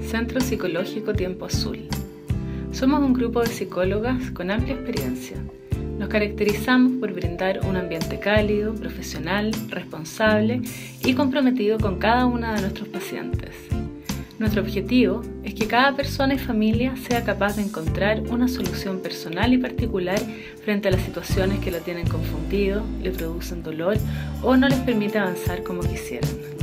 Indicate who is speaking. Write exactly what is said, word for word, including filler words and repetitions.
Speaker 1: Centro Psicológico Tiempo Azul. Somos un grupo de psicólogas con amplia experiencia. Nos caracterizamos por brindar un ambiente cálido, profesional, responsable y comprometido con cada una de nuestros pacientes. Nuestro objetivo es que cada persona y familia sea capaz de encontrar una solución personal y particular frente a las situaciones que lo tienen confundido, le producen dolor o no les permite avanzar como quisieran.